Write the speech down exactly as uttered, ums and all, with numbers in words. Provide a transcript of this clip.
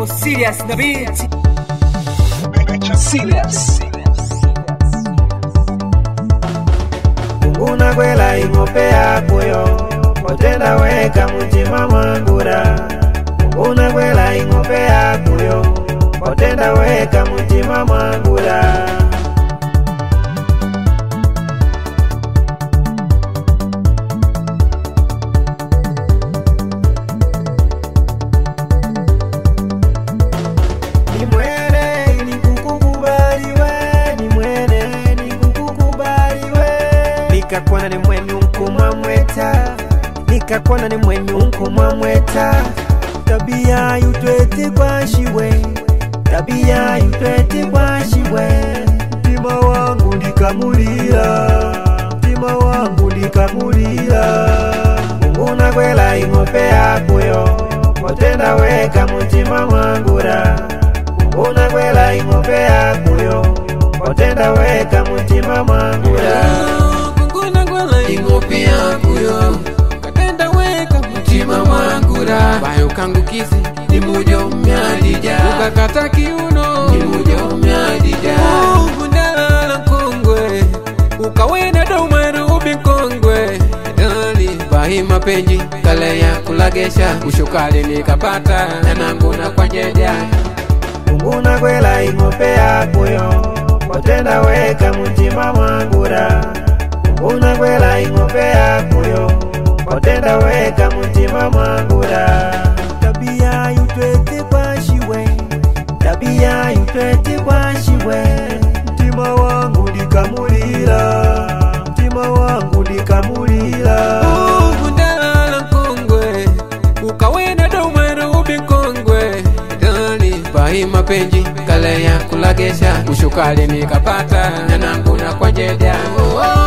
Nipo serious na beat. Serious. Una kwela ingope yakuyo Potenda weka mutima mwangura. Una kwela ingope yakuyo Potenda weka mutima mwangura. Nikakwana ni mwenyu nkumwa mweta Nikakwana ni mwenyu nkumwa mweta Tabia yutweti kwa shiwe Tabia yutweti kwa shiwe Tima wangu nikamulira Tima wangu nikamulira Una kwela ingope yakuyo Potenda weka mutima mwangura. Una kwela ingope yakuyo Potenda weka mutima mwangura. Ingopi yakuyo Katenda weka mutima mwangura. Bayo kangu kisi ni mujo myadija. Ukakata kiuno ni mujo myadija. Ugundala kongwe ukawena domweru ubi kongwe. Dali bahi mapenji kale ya kulagesha. Ushukali nikapata nanangu na kwa njeja. Una kwela ingope yakuyo Potenda weka mutima mwangura. Una kwela ingope yakuyo Potenda weka mutima mwangura. Tabia yutweti kwa shiwe Tabia yutweti kwa shiwe Mtima wangu nikamulira. Mtima wangu nikamulira. Ugundala kongwe ukawena domweru ubi kongwe. Dali bahi mapenji kale ya kulagesha. Ushukali nikapata nanangu na kwa njeja.